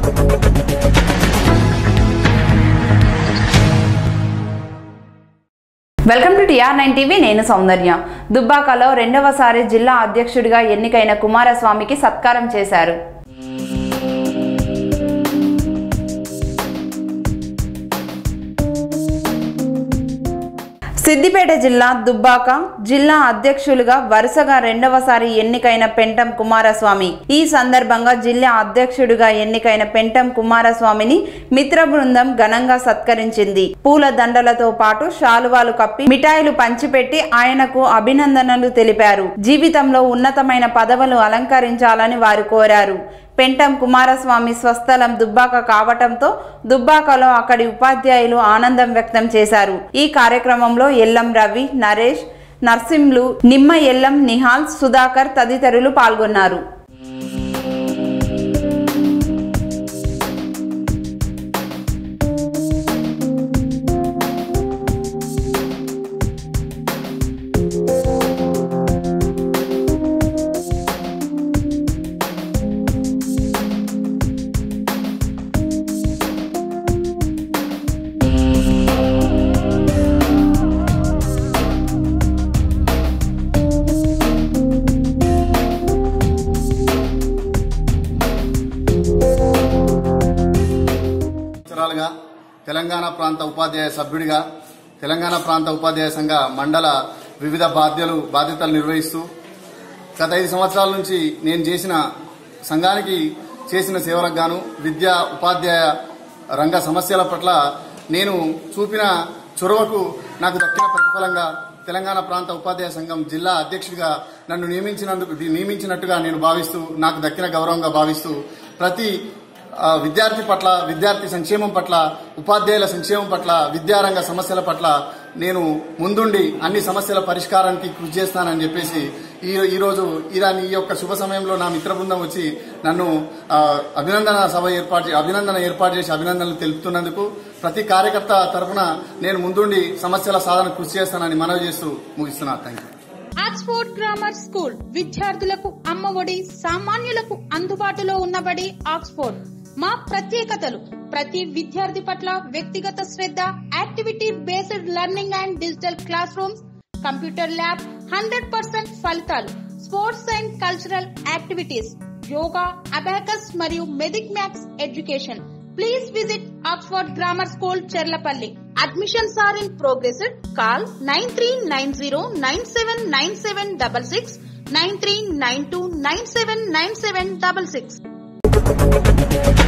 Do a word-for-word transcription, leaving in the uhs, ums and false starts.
Welcome to T R nine TV. నేను సౌందర్య. దుబ్బాకలో రెండవసారి జిల్లా అధ్యక్షుడిగా ఎన్నికైన కుమారస్వామికి సత్కారం చేశారు. సిద్దిపేట జిల్లా దుబ్బాక జిల్లా అధ్యక్షులుగా వరుసగా రెండవసారి ఎన్నికైన పెంటం కుమారస్వామి. ఈ సందర్భంగా జిల్లా అధ్యక్షుడిగా ఎన్నికైన పెంటం కుమారస్వామిని మిత్ర బృందం ఘనంగా సత్కరించింది. పూల దండలతో పాటు శాలువాలు కప్పి మిఠాయిలు పంచిపెట్టి ఆయనకు అభినందనలు తెలిపారు. జీవితంలో ఉన్నతమైన పదవులు అలంకరించాలని వారు కోరారు. పెంటం కుమారస్వామి స్వస్థలం దుబ్బాక కావటంతో దుబ్బాకలో అక్కడి ఉపాధ్యాయులు ఆనందం వ్యక్తం చేశారు. ఈ కార్యక్రమంలో ఎల్లం రవి, నరేష్, నర్సింలు, నిమ్మ ఎల్లం, నిహాల్, సుధాకర్ తదితరులు పాల్గొన్నారు. తెలంగాణ ప్రాంత ఉపాధ్యాయ సభ్యుడిగా తెలంగాణ ప్రాంత ఉపాధ్యాయ సంఘ మండల వివిధ బాధ్యతలు బాధ్యతలు నిర్వహిస్తూ గత ఐదు సంవత్సరాల నుంచి నేను చేసిన సంఘానికి చేసిన సేవలకు గాను విద్యా ఉపాధ్యాయ రంగ సమస్యల పట్ల నేను చూపిన చొరవకు నాకు దక్కిన ప్రతిఫలంగా తెలంగాణ ప్రాంత ఉపాధ్యాయ సంఘం జిల్లా అధ్యక్షుడిగా నన్ను నియమించినందుకు నియమించినట్టుగా నేను భావిస్తూ నాకు దక్కిన గౌరవంగా భావిస్తూ ప్రతి విద్యార్థి పట్ల విద్యార్థి సంక్షేమం పట్ల ఉపాధ్యాయుల సంక్షేమం పట్ల విద్యారంగ సమస్యల పట్ల నేను ముందుండి అన్ని సమస్యల పరిష్కారానికి కృషి చేస్తానని చెప్పేసి ఈ ఈరోజు ఇలాని ఈ యొక్క శుభ సమయంలో నా మిత్ర బృందం వచ్చి నన్ను అభినందన సభ ఏర్పాటు అభినందన ఏర్పాటు చేసి అభినందనలు తెలుపుతున్నందుకు ప్రతి కార్యకర్త తరఫున నేను ముందుండి సమస్యల సాధన కృషి చేస్తానని మనవి చేస్తూ ముగిస్తున్నాను. Thank you. Oxford grammar school విద్యార్థులకు అమ్మఒడి, సామాన్యులకు అందుబాటులో ఉన్నబడి ఆక్స్ఫోర్డ్. మా ప్రత్యేకతలు: ప్రతి విద్యార్థి పట్ల వ్యక్తిగత శ్రద్ధ, activity based learning and digital classrooms, computer lab, hundred percent ఫలితాలు, sports and cultural activities, yoga, abacus మరియు మెదిక్ maths education. Please visit Oxford Grammar School, Cherlapalli. Admissions are in progress. Call nine three nine zero nine seven nine seven six six, nine three nine two nine seven nine seven six six.